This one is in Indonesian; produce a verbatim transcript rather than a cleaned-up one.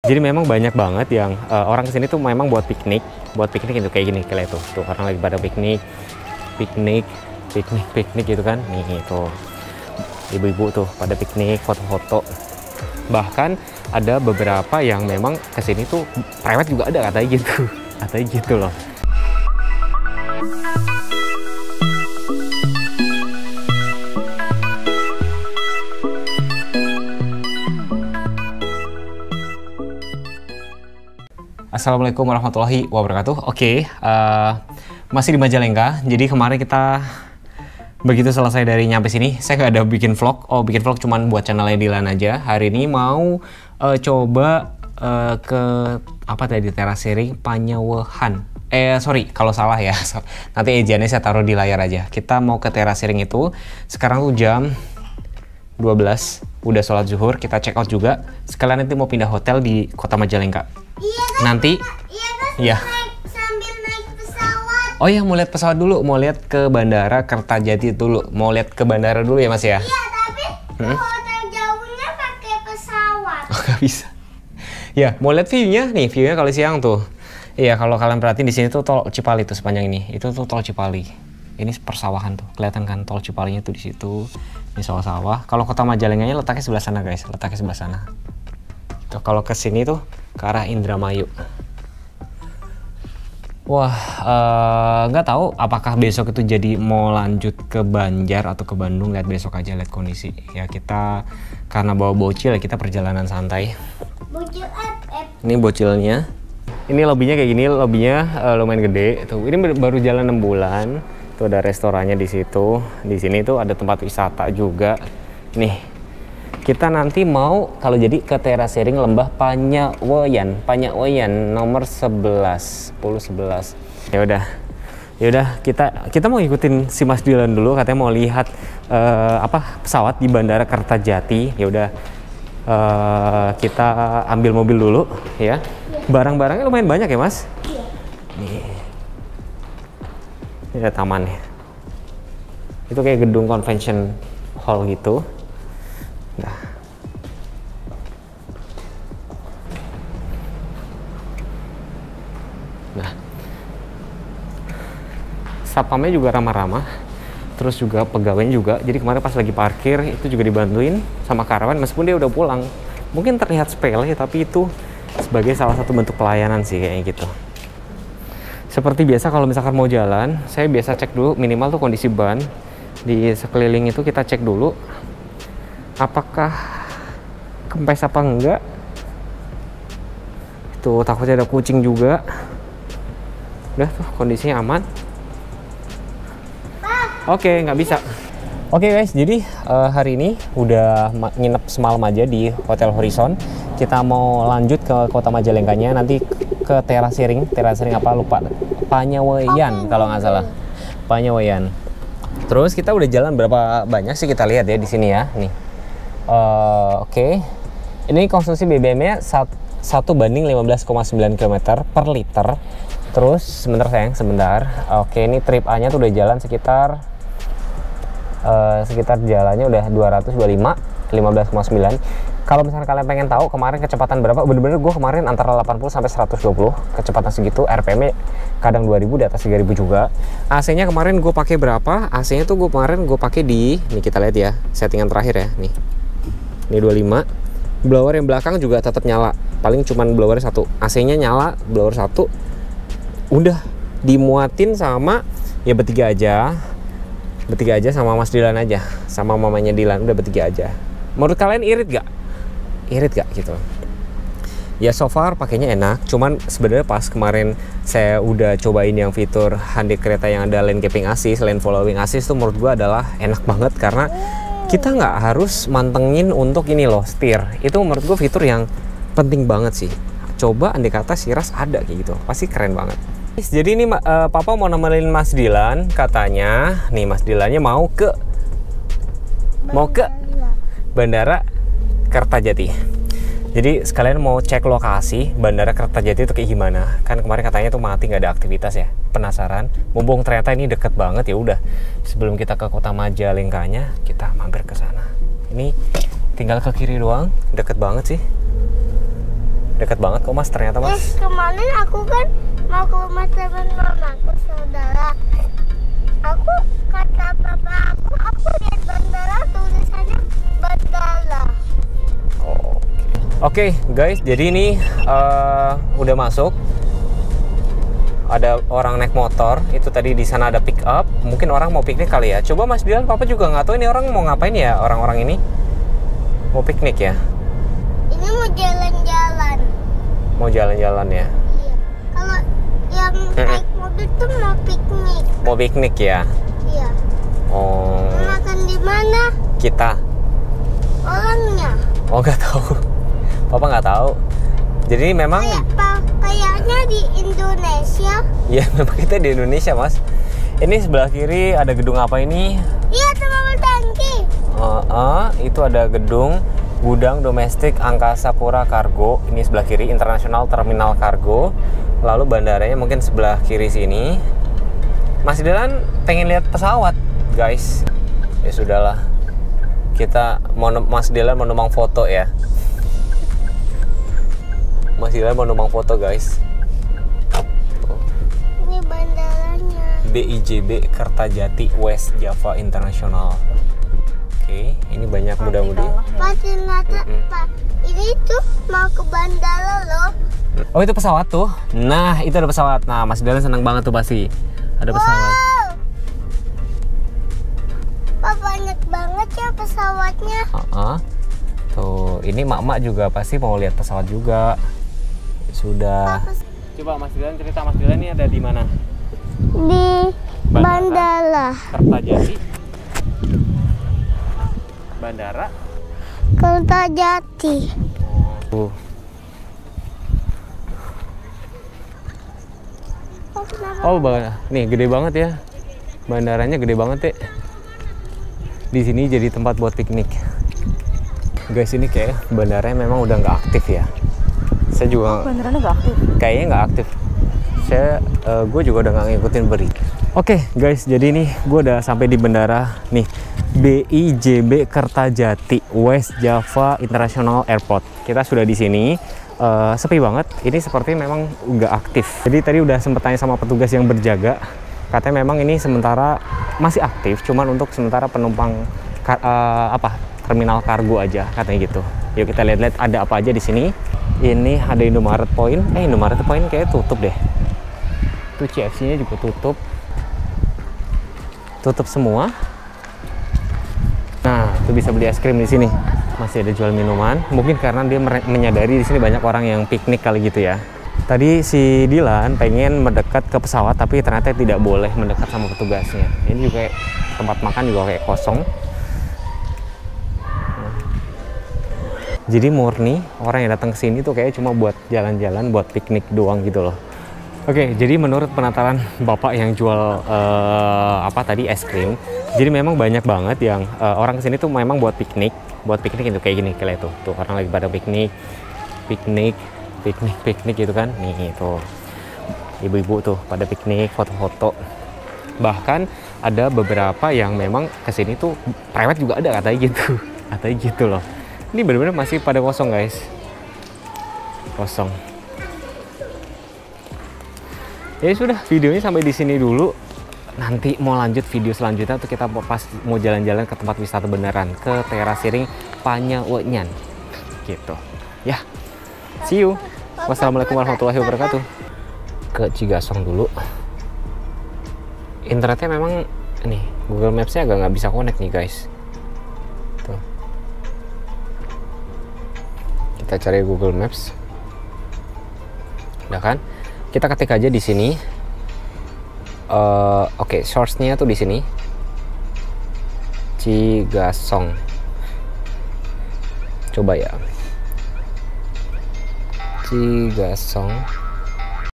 Jadi memang banyak banget yang uh, orang kesini tuh memang buat piknik, buat piknik itu kayak gini, kayak tuh, tuh orang lagi pada piknik, piknik, piknik, piknik gitu kan, nih tuh ibu-ibu tuh pada piknik, foto-foto. Bahkan ada beberapa yang memang kesini tuh prewed juga ada katanya gitu, katanya gitu loh. Assalamualaikum warahmatullahi wabarakatuh. Oke, okay, uh, masih di Majalengka. Jadi kemarin kita begitu selesai dari nyampe sini, saya nggak ada bikin vlog. Oh, bikin vlog cuman buat channelnya Dilan aja. Hari ini mau uh, coba uh, ke apa tadi, terasering Panyawehan. Eh sorry kalau salah ya. Nanti ejaannya saya taruh di layar aja. Kita mau ke terasering itu. Sekarang tuh jam dua belas. Udah sholat zuhur. Kita check out juga. Sekalian nanti mau pindah hotel di Kota Majalengka. Iya kan, nanti iya kan, ya. Naik, sambil naik pesawat. Oh ya, mau lihat pesawat dulu, mau lihat ke Bandara Kertajati dulu, mau lihat ke bandara dulu ya Mas ya? Iya, tapi hmm? hotel jauhnya pakai pesawat. Oh, gak bisa. Ya, mau lihat view-nya nih, view-nya kalau siang tuh. Iya, kalau kalian perhatiin di sini tuh tol Cipali tuh sepanjang ini, itu tuh tol Cipali. Ini persawahan tuh, kelihatan kan tol Cipalinya tuh di situ. Ini sawah-sawah. Kalau Kota Majalengkanya letaknya sebelah sana guys, letaknya sebelah sana. Tuh, kalau ke sini tuh ke arah Indramayu. Wah, nggak uh, tahu apakah besok itu jadi mau lanjut ke Banjar atau ke Bandung. Lihat besok aja, lihat kondisi. Ya kita karena bawa bocil ya kita perjalanan santai. Bocil F F. Ini bocilnya. Ini lobbynya kayak gini, lobbynya uh, lumayan gede. Tuh, ini baru jalan enam bulan. Tuh ada restorannya di situ. Di sini tuh ada tempat wisata juga. Nih. Kita nanti mau kalau jadi ke terasering Lembah Panyaweyan, Panyaweyan nomor sebelas, sepuluh sebelas. Ya udah. Ya udah, kita kita mau ikutin si Mas Dilan dulu, katanya mau lihat uh, apa pesawat di Bandara Kertajati. Ya udah. Uh, kita ambil mobil dulu ya. Barang-barangnya lumayan banyak ya, Mas? Iya. Nih. Ini ada tamannya. Itu kayak gedung convention hall gitu. Nah. Nah. Satpamnya juga ramah-ramah. Terus juga pegawainya juga. Jadi kemarin pas lagi parkir itu juga dibantuin sama karyawan meskipun dia udah pulang. Mungkin terlihat sepele tapi itu sebagai salah satu bentuk pelayanan sih kayaknya gitu. Seperti biasa kalau misalkan mau jalan, saya biasa cek dulu minimal tuh kondisi ban di sekeliling itu, kita cek dulu apakah kempes apa enggak. Itu takutnya ada kucing juga. Udah tuh kondisinya aman. Oke, okay, nggak bisa. Oke okay guys, jadi uh, hari ini udah nginep semalam aja di Hotel Horizon. Kita mau lanjut ke Kota Majalengkanya, nanti ke terasering, terasering apa lupa, Panyaweyan kalau nggak salah, Panyaweyan. Terus kita udah jalan berapa banyak sih kita lihat ya di sini ya, nih. Uh, Oke, okay. Ini konsumsi B B M-nya satu banding lima belas koma sembilan kilometer per liter. Terus sebentar sayang, sebentar. Oke, okay, ini trip A-nya tuh udah jalan sekitar uh, sekitar jalannya udah dua ratus dua puluh lima, lima belas koma sembilan. Kalau misalnya kalian pengen tahu kemarin kecepatan berapa, bener-bener gue kemarin antara delapan puluh sampai seratus dua puluh kecepatan segitu. R P M-nya kadang dua ribu, di atas tiga ribu juga. A C-nya kemarin gue pakai berapa? A C-nya tuh gue kemarin gue pakai di, nih kita lihat ya, settingan terakhir ya, nih. Ini dua puluh lima. Blower yang belakang juga tetap nyala. Paling cuman blowernya satu. A C-nya nyala, blower satu. Udah dimuatin sama ya bertiga aja. Bertiga aja sama Mas Dilan aja. Sama mamanya Dilan, udah bertiga aja. Menurut kalian irit gak? Irit gak gitu? Ya so far pakainya enak. Cuman sebenarnya pas kemarin saya udah cobain yang fitur handi kereta yang ada lane keeping assist, lane following assist tuh menurut gua adalah enak banget karena kita nggak harus mantengin untuk ini loh, setir. Itu menurut gue fitur yang penting banget sih. Coba andai kata Siras ada kayak gitu, pasti keren banget. Jadi ini uh, Papa mau nemenin Mas Dilan, katanya nih Mas Dilannya mau ke mau ke Bandara Kertajati. Jadi sekalian mau cek lokasi Bandara Kertajati itu kayak gimana. Kan kemarin katanya tuh mati, nggak ada aktivitas ya. Penasaran. Mumpung ternyata ini deket banget, ya udah. Sebelum kita ke Kota Majalengkanya, kita mampir ke sana. Ini tinggal ke kiri doang, deket banget sih. Dekat banget kok Mas ternyata Mas. Eh, kemarin aku kan mau ke rumah teman mamaku, saudara. Aku kata papa aku, aku lihat bandara tulisannya bandara. Oh. Oke okay, guys, jadi ini uh, udah masuk. Ada orang naik motor, itu tadi di sana ada pick up. Mungkin orang mau piknik kali ya. Coba Mas Dilan, Papa juga nggak tahu ini orang mau ngapain ya, orang-orang ini. Mau piknik ya? Ini mau jalan-jalan. Mau jalan-jalan ya? Iya. Kalau yang naik mobil tuh mau piknik. Mau piknik ya? Iya. Oh. Mau makan di mana? Kita? Orangnya. Oh nggak tahu. Papa nggak tahu. Jadi memang Kayak, kayaknya di Indonesia. ya memang kita di Indonesia Mas. Ini sebelah kiri ada gedung apa ini? Iya, sama tangki. Uh, uh, itu ada gedung Gudang Domestik Angkasa Pura Kargo. Ini sebelah kiri International Terminal Kargo. Lalu bandaranya mungkin sebelah kiri sini. Mas Dilan pengen lihat pesawat guys. Ya sudahlah. Kita mau Mas Dilan mau numpang foto ya. Mas Dilan mau numpang foto guys. Ini bandaranya. B I J B Kertajati West Java International. Oke, ini banyak muda-mudi. Pak, ternyata Pak, ini tuh mau ke bandara loh. Oh itu pesawat tuh. Nah itu ada pesawat. Nah Mas Dilan senang banget tuh pasti. Ada pesawat. Wow. Pak, banyak banget ya pesawatnya. Uh-uh. Tuh, ini mak-mak juga pasti mau lihat pesawat juga. Sudah. Papa, Coba Mas Dilan cerita, Mas Dilan ini ada di mana? di bandara. Kertajati. Bandara. Kertajati. Oh. Oh, kenapa? Oh, bang, nih gede banget ya. Bandaranya gede banget ya. Di sini jadi tempat buat piknik. Guys, ini kayak bandaranya memang udah nggak aktif ya. Saya juga Bandaranya nggak aktif. kayaknya nggak aktif. Saya, uh, gue juga udah nggak ngikutin berita. Oke, okay, guys, jadi nih gue udah sampai di bandara nih B I J B Kertajati West Java International Airport. Kita sudah di sini. Uh, sepi banget. Ini seperti memang nggak aktif. Jadi tadi udah sempet tanya sama petugas yang berjaga. Katanya memang ini sementara masih aktif, cuman untuk sementara penumpang uh, apa terminal kargo aja katanya gitu. Yuk kita lihat-lihat ada apa aja di sini. Ini ada Indomaret Point. Eh Indomaret Point kayak tutup deh. Tuh C F C-nya juga tutup. Tutup semua. Nah, tuh bisa beli es krim di sini. Masih ada jual minuman. Mungkin karena dia menyadari di sini banyak orang yang piknik kali gitu ya. Tadi si Dilan pengen mendekat ke pesawat, tapi ternyata tidak boleh mendekat sama petugasnya. Ini juga kayak tempat makan juga kayak kosong. Nah. Jadi murni orang yang datang ke sini tuh kayak cuma buat jalan-jalan, buat piknik doang gitu loh. Oke, jadi menurut penataran bapak yang jual uh, apa tadi es krim, jadi memang banyak banget yang uh, orang kesini tuh memang buat piknik, buat piknik itu kayak gini, kayak itu, tuh orang lagi pada piknik, piknik, piknik, piknik gitu kan, nih tuh ibu-ibu tuh pada piknik, foto-foto. Bahkan ada beberapa yang memang kesini tuh private juga ada katanya gitu, katanya gitu loh. Ini benar-benar masih pada kosong guys, kosong. Ya sudah, videonya sampai di sini dulu. Nanti mau lanjut video selanjutnya tuh kita pas mau jalan-jalan ke tempat wisata beneran, ke Teras Siring Panyawenyan gitu. Ya. See you. Wassalamualaikum warahmatullahi wabarakatuh. Ke Cigasong dulu. Internetnya memang nih Google Maps-nya agak nggak bisa connect nih guys. Tuh. Kita cari Google Maps. Udah kan? Kita ketik aja di sini. Uh, Oke, okay, source-nya tuh di sini. Cigasong. Coba ya. Cigasong.